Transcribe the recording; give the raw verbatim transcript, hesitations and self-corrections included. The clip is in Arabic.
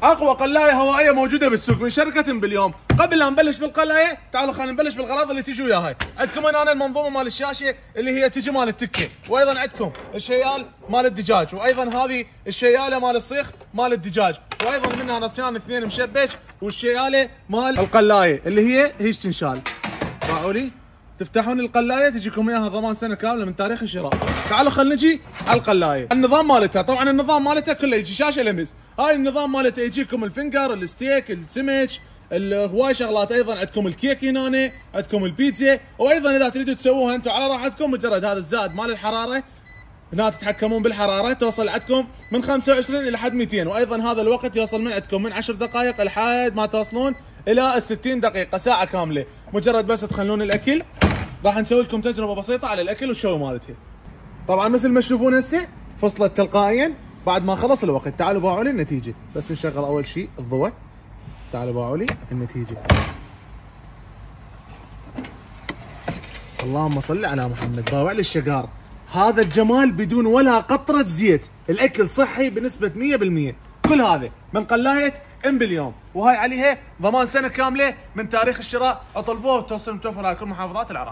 اقوى قلايه هوائيه موجوده بالسوق من شركه باليوم. قبل لا نبلش بالقلايه تعالوا خلينا نبلش بالغراض اللي تجي وياها. عندكم هنا المنظومه مال الشاشه اللي هي تجي مال التكه، وايضا عندكم الشيال مال الدجاج، وايضا هذه الشياله مال الصيخ مال الدجاج، وايضا منها نصيان اثنين مشبك، والشياله مال القلايه اللي هي هيج تنشال. باعوا لي تفتحون القلايه تجيكم اياها ضمان سنه كامله من تاريخ الشراء. تعالوا خلينا نجي على القلايه. النظام مالتها طبعا النظام مالتها كله يجي شاشه لمس. هاي النظام مالتها يجيكم الفنجر، الستيك، السمك، هواي شغلات. ايضا عندكم الكيك هنا، عندكم البيتزا، وايضا اذا تريدوا تسووها انتم على راحتكم مجرد هذا الزائد مال الحراره هنا تتحكمون بالحراره توصل عندكم من خمسة وعشرين الى حد مئتين، وايضا هذا الوقت يوصل من عندكم من عشر دقائق لحد ما توصلون الى ستين دقيقه، ساعه كامله. مجرد بس تخلون الاكل. راح نسوي لكم تجربه بسيطه على الاكل والشوي مالتها. طبعا مثل ما تشوفون هسه فصلت تلقائيا بعد ما خلص الوقت. تعالوا باعوا لي النتيجه. بس نشغل اول شيء الضوء. تعالوا باعوا لي النتيجه. اللهم صل على محمد. باوع لي الشقار. هذا الجمال بدون ولا قطره زيت، الاكل صحي بنسبه مئة بالمئة. كل هذا من قلايه ام باليوم، وهاي عليها ضمان سنه كامله من تاريخ الشراء. اطلبوه وتوصل متوفر على كل محافظات العراق.